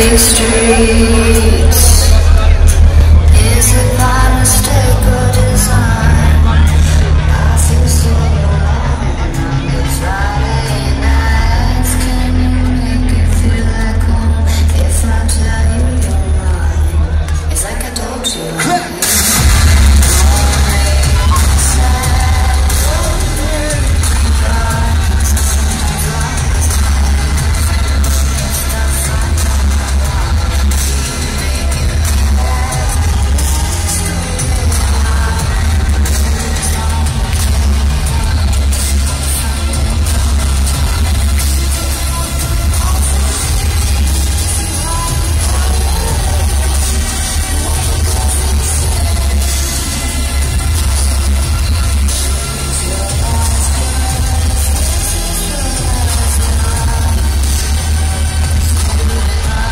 city streets. Is it by mistake or design? I feel so alone on these Friday nights. Can you make it feel like home if I tell you you're mine? It's like I told you.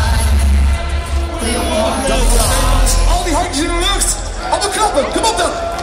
Al die handjes in de lucht! Op de knappen, kom op dan!